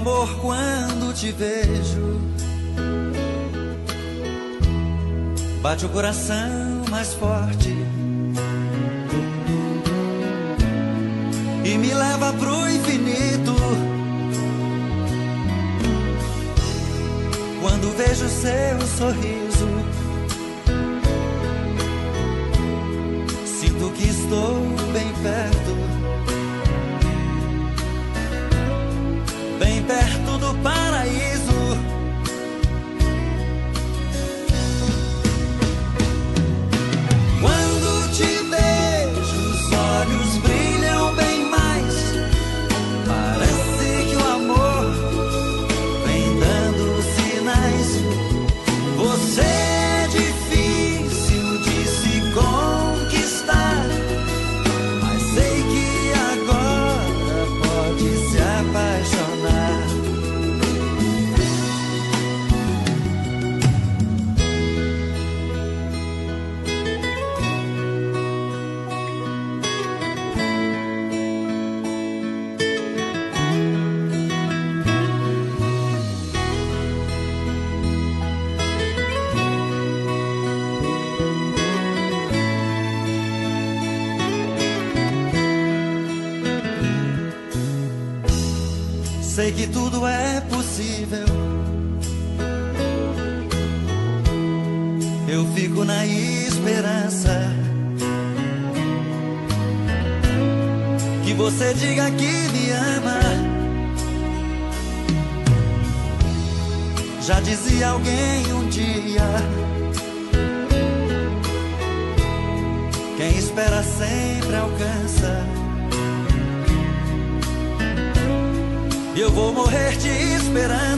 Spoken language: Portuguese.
amor quando te vejo. Bate o coração mais forte e me leva pro infinito. Quando vejo seu sorriso, sinto que estou bem perto, bem perto do paraíso. Quando te vejo, os olhos brilham bem mais. Parece que o amor vem dando sinais. Você é difícil de se conquistar, mas sei que agora pode se apaixonar. Sei que tudo é possível. Eu fico na esperança que você diga que me ama. Já dizia alguém um dia: quem espera sempre alcança. Eu vou morrer te esperando.